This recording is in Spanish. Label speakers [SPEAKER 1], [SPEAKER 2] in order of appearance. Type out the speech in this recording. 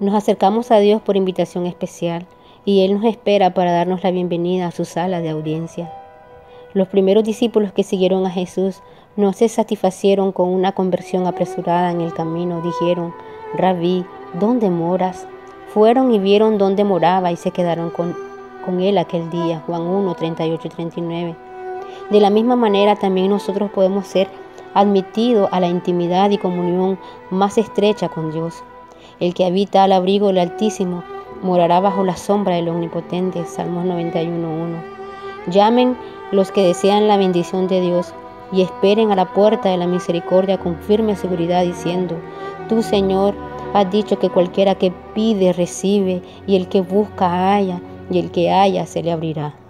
[SPEAKER 1] Nos acercamos a Dios por invitación especial y Él nos espera para darnos la bienvenida a su sala de audiencia. Los primeros discípulos que siguieron a Jesús no se satisfacieron con una conversión apresurada en el camino. Dijeron: Rabí, ¿dónde moras? Fueron y vieron dónde moraba y se quedaron con Él aquel día. Juan 1, 38 y 39. De la misma manera también nosotros podemos ser admitidos a la intimidad y comunión más estrecha con Dios. El que habita al abrigo del Altísimo morará bajo la sombra del Omnipotente. Salmos 91:1. Llamen los que desean la bendición de Dios y esperen a la puerta de la misericordia con firme seguridad, diciendo: Tú, Señor, has dicho que cualquiera que pide recibe, y el que busca halla, y el que halla se le abrirá.